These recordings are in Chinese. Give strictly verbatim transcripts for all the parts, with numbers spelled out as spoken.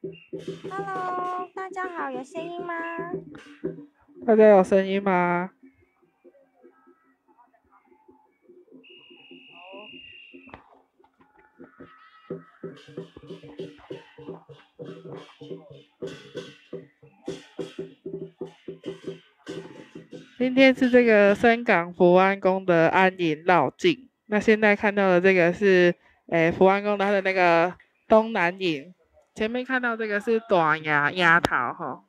Hello，大家好，有声音吗？ 大家有声音吗？今天是这个深港福安宫的安营绕境，那现在看到的这个是，诶，福安宫它的那个东南营，前面看到这个是短牙鸭桃哈。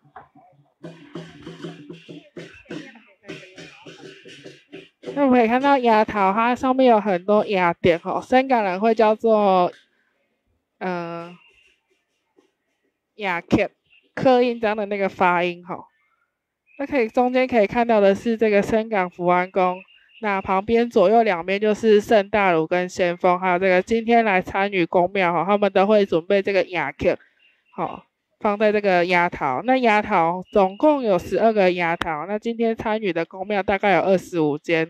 那我们可以看到鸭桃，它上面有很多鸭点哈，深港人会叫做，嗯、呃，鸭 K，刻印章的那个发音哈。那可以中间可以看到的是这个深港福安宫，那旁边左右两边就是圣大儒跟先锋，还有这个今天来参与宫庙哈，他们都会准备这个雅克，好放在这个鸭桃。那鸭桃总共有十二个鸭桃，那今天参与的宫庙大概有二十五间。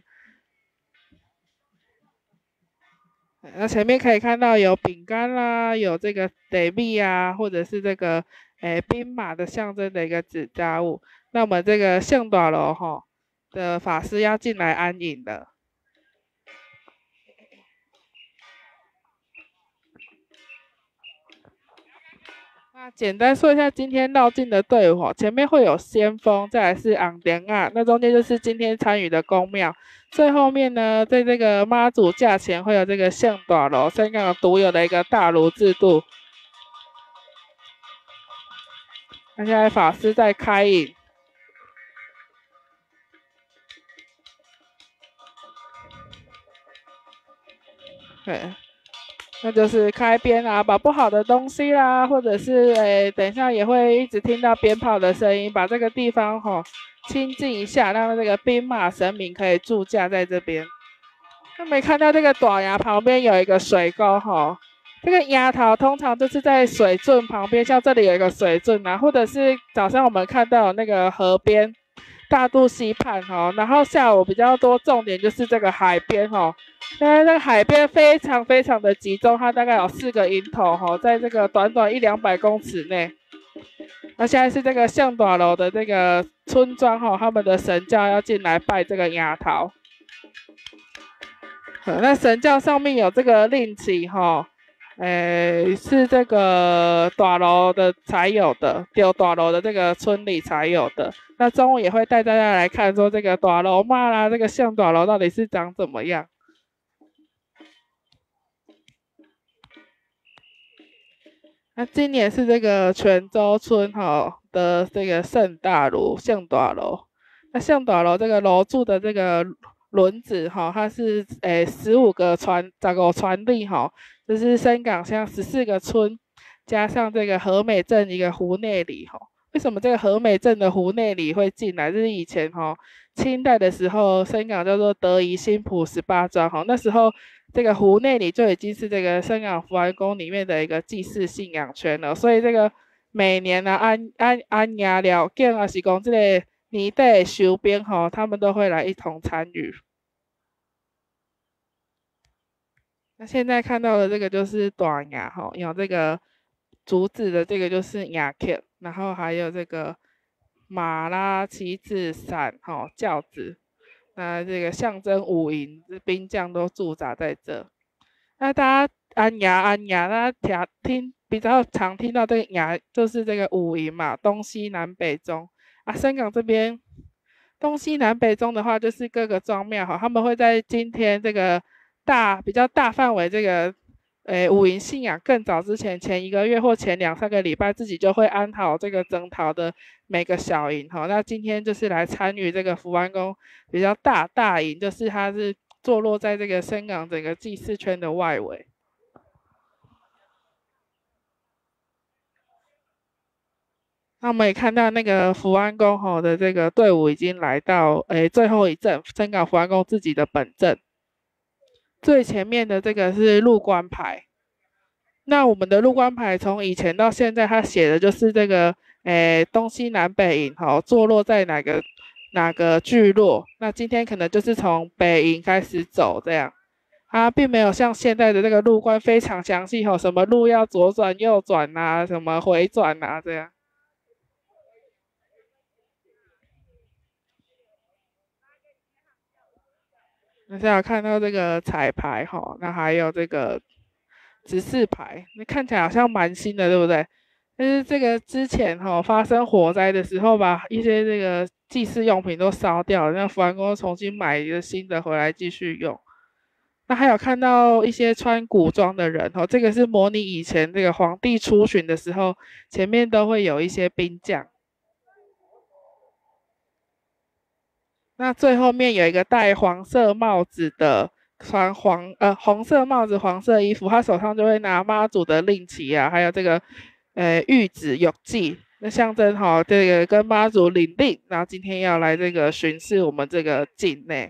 那前面可以看到有饼干啦，有这个得币啊，或者是这个诶兵马的象征的一个纸扎物。那我们这个象短楼哈的法师要进来安营了。那简单说一下今天绕境的队伍，前面会有先锋，再来是昂莲啊，那中间就是今天参与的宫庙，最后面呢，在这个妈祖驾前会有这个象短楼，香港独有的一个大炉制度。那现在法师在开引。对，那就是开鞭啊，把不好的东西啦，或者是诶，等一下也会一直听到鞭炮的声音，把这个地方吼清净一下，让这个兵马神明可以驻驾在这边。那没看到这个短崖旁边有一个水沟吼，这个鸭桃通常就是在水圳旁边，像这里有一个水圳啊，或者是早上我们看到那个河边。大肚溪畔哈，然后下午比较多重点就是这个海边哈，因为那个海边非常非常的集中，它大概有四个营头哈，在这个短短一两百公尺内。那现在是这个象短楼的这个村庄哈，他们的神教要进来拜这个鸭桃。那神教上面有这个令旗哈。诶，是这个大楼的才有的，丢大楼的这个村里才有的。那中午也会带大家来看，说这个大楼嘛啦，这个象大楼到底是长怎么样？那今年是这个泉州村哈的这个圣大炉象大楼。那象大楼这个楼柱的这个轮子哈，它是诶十五个传这个传力哈。就是深港乡十四个村，加上这个和美镇一个湖内里哈。为什么这个和美镇的湖内里会进来？就是以前哈清代的时候，深港叫做德宜新浦十八庄哈，那时候这个湖内里就已经是这个深港福安宫里面的一个祭祀信仰圈了。所以这个每年呢、啊，安安安雅了见啊，是讲这个年底的收编哈，他们都会来一同参与。那现在看到的这个就是短牙哈，有这个竹子的这个就是牙 K， 然后还有这个马啦、旗子、伞哈、轿子，那这个象征五营兵将都驻扎在这。那大家安牙安牙，大家听比较常听到这个牙就是这个五营嘛，东西南北中啊。深港这边东西南北中的话，就是各个庄庙哈，他们会在今天这个。大比较大范围这个，诶五营信仰更早之前前一个月或前两三个礼拜自己就会安好这个征讨的每个小营哈。那今天就是来参与这个福安宫比较大大营，就是它是坐落在这个深港整个祭祀圈的外围。那我们也看到那个福安宫吼的这个队伍已经来到诶最后一阵，深港福安宫自己的本阵。最前面的这个是入关牌，那我们的入关牌从以前到现在，它写的就是这个，诶，东西南北营哈，坐落在哪个哪个聚落？那今天可能就是从北营开始走这样。 它并没有像现在的这个路观非常详细吼，什么路要左转、右转啊，什么回转啊这样。那现在有看到这个彩排哈，那还有这个指示牌，那看起来好像蛮新的，对不对？但是这个之前哈发生火灾的时候，把一些这个祭祀用品都烧掉了，那福安宫重新买一个新的回来继续用。那还有看到一些穿古装的人哦，这个是模拟以前这个皇帝出巡的时候，前面都会有一些兵将。那最后面有一个戴黄色帽子的，穿黄呃红色帽子、黄色衣服，他手上就会拿妈祖的令旗啊，还有这个呃玉旨有记，那象征哈这个跟妈祖领令，然后今天要来这个巡视我们这个境内。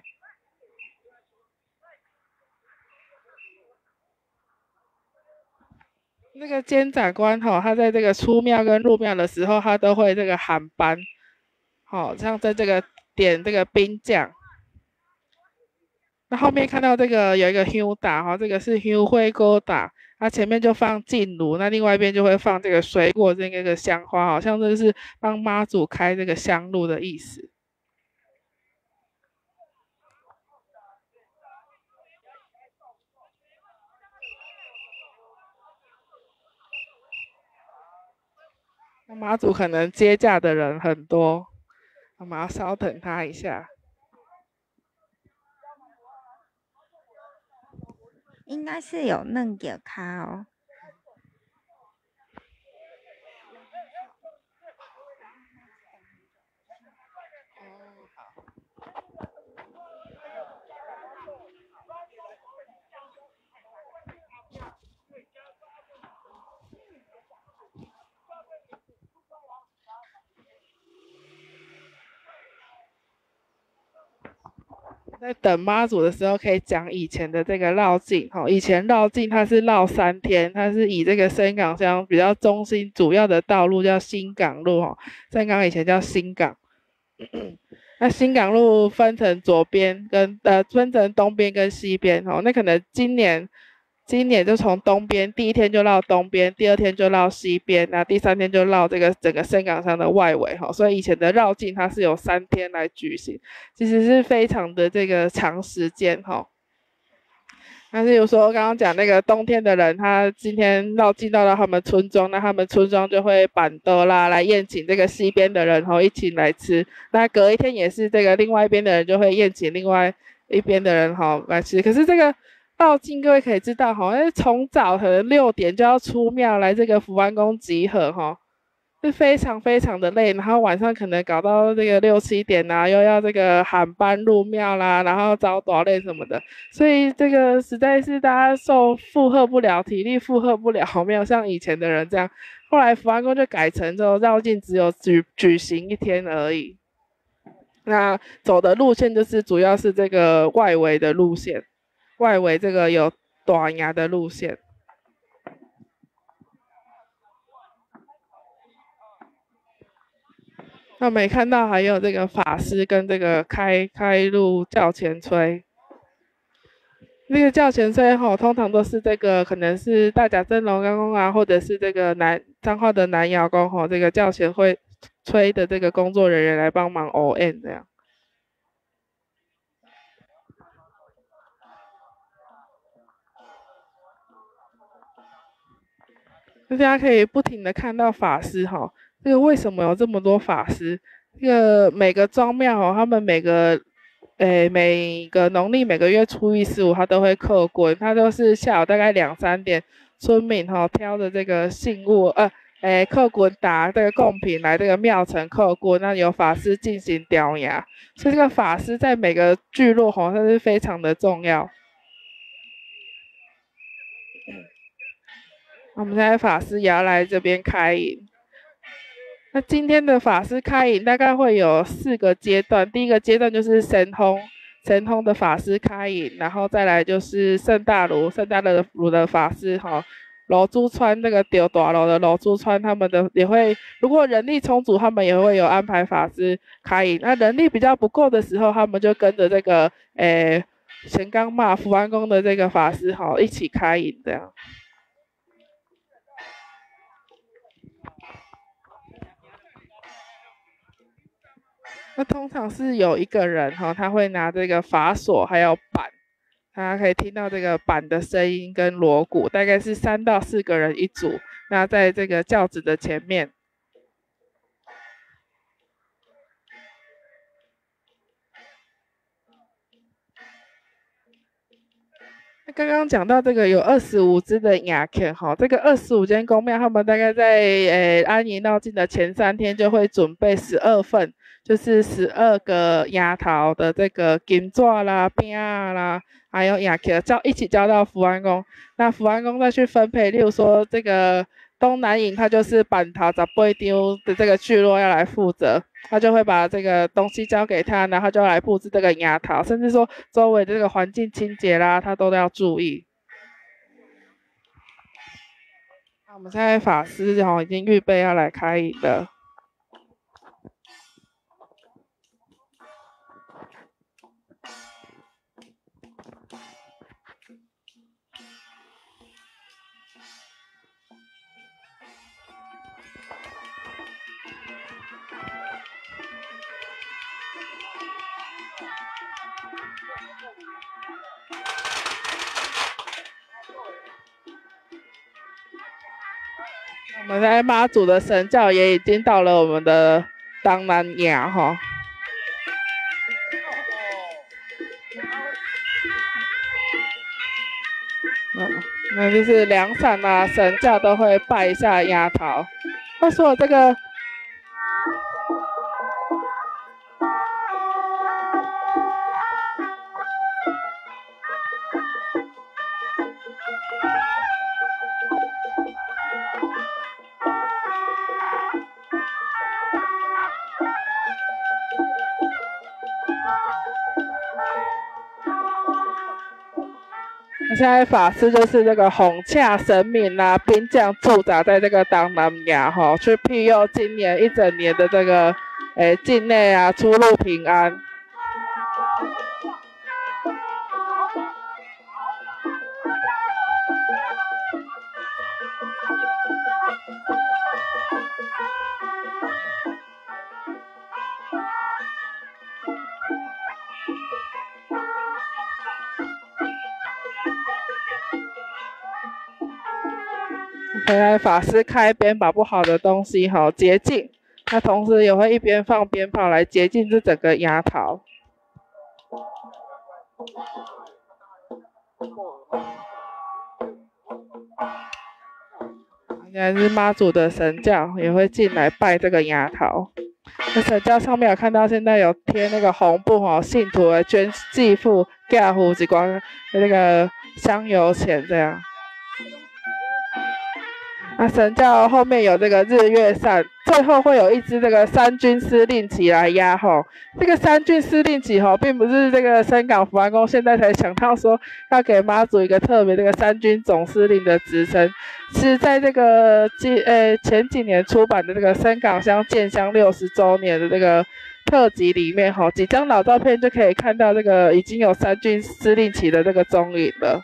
那个监斩官哈，他在这个出庙跟入庙的时候，他都会这个喊班，好，像在这个点这个兵将。那后面看到这个有一个 Hugh 打哈，这个是 Hugh 灰锅打，它前面就放进炉，那另外一边就会放这个水果这个香花，好像这是帮妈祖开这个香路的意思。那妈祖可能接驾的人很多，我们要稍等他一下。 应该是有嫩给咖哦。 在等妈祖的时候，可以讲以前的这个绕境哈。以前绕境它是绕三天，它是以这个深港乡比较中心主要的道路叫新港路哈。深港以前叫新港，那新港路分成左边跟呃分成东边跟西边哈。那可能今年今年就从东边第一天就绕东边，第二天就绕西边，那第三天就绕这个整个深港乡的外围哈。所以以前的绕境它是有三天来举行，其实是非常的这个长时间哈。那例如说刚刚讲那个冬天的人，他今天绕境绕到他们村庄，那他们村庄就会板凳啦来宴请这个西边的人吼一起来吃。那隔一天也是这个另外一边的人就会宴请另外一边的人吼来吃。可是这个绕境各位可以知道哈，从早可能六点就要出庙来这个福安宫集合哈，是非常非常的累，然后晚上可能搞到这个六七点啊，又要这个喊班入庙啦，然后招短累什么的，所以这个实在是大家受负荷不了，体力负荷不了，没有像以前的人这样。后来福安宫就改成之后绕境只有举举行一天而已，那走的路线就是主要是这个外围的路线。外围这个有短牙的路线，那我们也看到还有这个法师跟这个开开路轿前吹，那个轿前吹吼，通常都是这个可能是大甲镇龙岗宫啊，或者是这个南彰化的南窑宫吼，这个轿前会吹的这个工作人员来帮忙 O N 这样。大家可以不停的看到法师哈，这个为什么有这么多法师？这个每个庄庙哦，他们每个，诶每个农历每个月初一十五，他都会刻棍，他都是下午大概两三点，村民哈挑着这个信物，呃，诶刻棍打这个贡品来这个庙城刻棍，那由法师进行雕牙，所以这个法师在每个聚落哈，它是非常的重要。我们现在法师也要来这边开引。那今天的法师开引大概会有四个阶段，第一个阶段就是神通，神通的法师开引，然后再来就是圣大儒，圣大儒的法师哈，罗珠川这个丢大楼的罗珠川他们的也会，如果人力充足，他们也会有安排法师开引。那人力比较不够的时候，他们就跟着这个诶神冈骂福安宫的这个法师哈一起开营这样。那通常是有一个人哈，他会拿这个法锁还有板，大家可以听到这个板的声音跟锣鼓，大概是三到四个人一组。那在这个轿子的前面。那刚刚讲到这个有二十五只的雅克哈，这个二十五间宫庙，他们大概在诶安营绕境的前三天就会准备十二份，就是十二个鸭头的这个金纸啦、饼啦，还有雅克交一起交到福安宫，那福安宫再去分配，例如说这个东南营，它就是板头十八丢的这个聚落要来负责。他就会把这个东西交给他，然后就来布置这个鸭桃，甚至说周围的这个环境清洁啦，他都要注意。那我们现在法师哈已经预备要来开营了。我们在妈祖的神教也已经到了我们的当南亚哈。嗯，那就是凉伞啊，神教都会拜一下鸭桃。话说这个。现在法师就是这个红洽神明啊，兵将驻扎在这个东南亚哈，去庇佑今年一整年的这个诶境内啊出入平安。回来法师开边把不好的东西哈洁净，那同时也会一边放鞭炮来洁净这整个鸭桃。现在是妈祖的神教也会进来拜这个鸭桃。那神教上面有看到现在有贴那个红布哈，信徒的捐祭付盖户之光那个香油钱这样。那神教后面有这个日月伞，最后会有一支这个三军司令旗来压吼。这个三军司令旗吼，并不是这个深港福安宫现在才想到说要给妈祖一个特别这个三军总司令的职称，是在这个几呃前几年出版的这个深港乡建乡六十周年的这个特辑里面吼，几张老照片就可以看到这个已经有三军司令旗的这个踪影了。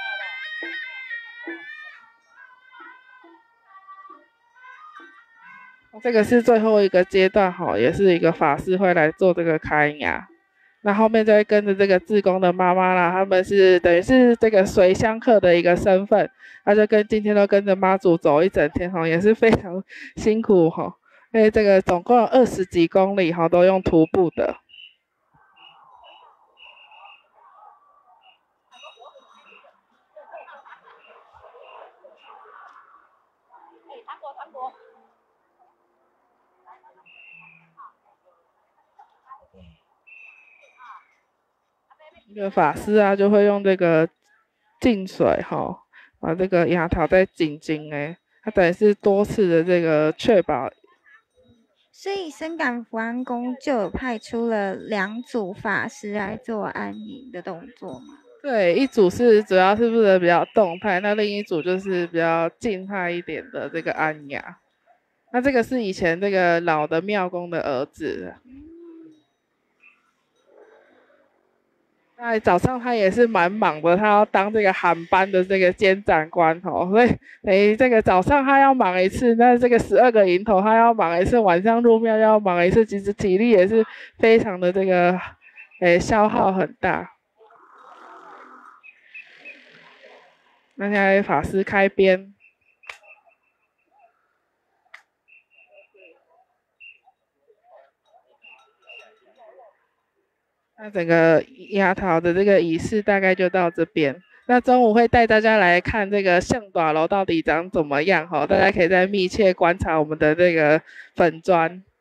这个是最后一个阶段哈，也是一个法师会来做这个开牙，那后面就会跟着这个志工的妈妈啦，他们是等于是这个随香客的一个身份，他就跟今天都跟着妈祖走一整天哈，也是非常辛苦哈，因为这个总共有二十几公里哈，都用徒步的。这个法师啊，就会用这个净水哈，把这个牙套再紧紧诶，他等于是多次的这个确保。 所以深港福安宫就有派出了两组法师来做安营的动作吗？ 对，一组是主要是负责比较动态，那另一组就是比较静态一点的这个安牙。那这个是以前这个老的庙公的儿子。 哎，早上他也是蛮忙的，他要当这个韩班的这个监斩官哦，所以等于这个早上他要忙一次，那这个十二个营头他要忙一次，晚上入庙要忙一次，其实体力也是非常的这个，诶，消耗很大。那现在法师开边。那整个牙桃的这个仪式大概就到这边。那中午会带大家来看这个象大楼到底长怎么样哈，大家可以再密切观察我们的这个粉砖。